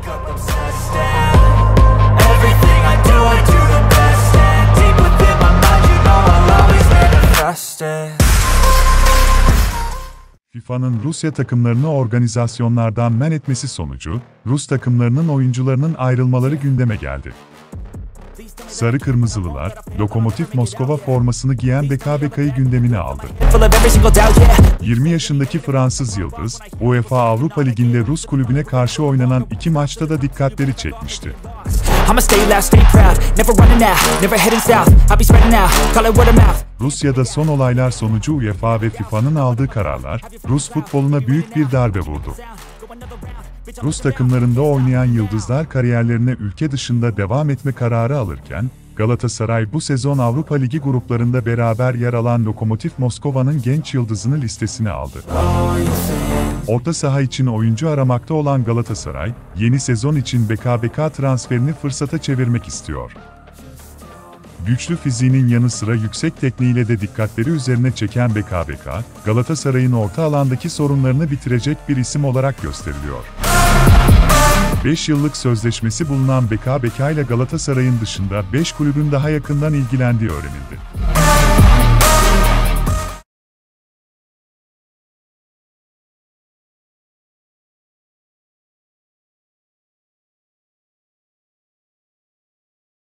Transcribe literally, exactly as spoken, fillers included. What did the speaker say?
wake up obsessed and everything I do, I do the best. And deep within my mind, you know I'll always manifest it. FIFA'nın Rusya takımlarını organizasyonlardan men etmesi sonucu, Rus takımlarının oyuncularının ayrılmaları gündeme geldi. Sarı Kırmızılılar, Lokomotiv Moskova formasını giyen Beka Beka'yı gündemine aldı. yirmi yaşındaki Fransız yıldız, UEFA Avrupa Ligi'nde Rus kulübüne karşı oynanan iki maçta da dikkatleri çekmişti. Rusya'da son olaylar sonucu UEFA ve FIFA'nın aldığı kararlar, Rus futboluna büyük bir darbe vurdu. Rus takımlarında oynayan yıldızlar kariyerlerine ülke dışında devam etme kararı alırken, Galatasaray bu sezon Avrupa Ligi gruplarında beraber yer alan Lokomotiv Moskova'nın genç yıldızını listesine aldı. Orta saha için oyuncu aramakta olan Galatasaray, yeni sezon için Beka Beka transferini fırsata çevirmek istiyor. Güçlü fiziğinin yanı sıra yüksek tekniğiyle de dikkatleri üzerine çeken Beka Beka, Galatasaray'ın orta alandaki sorunlarını bitirecek bir isim olarak gösteriliyor. beş yıllık sözleşmesi bulunan Beka Beka ile Galatasaray'ın dışında beş kulübün daha yakından ilgilendiği öğrenildi.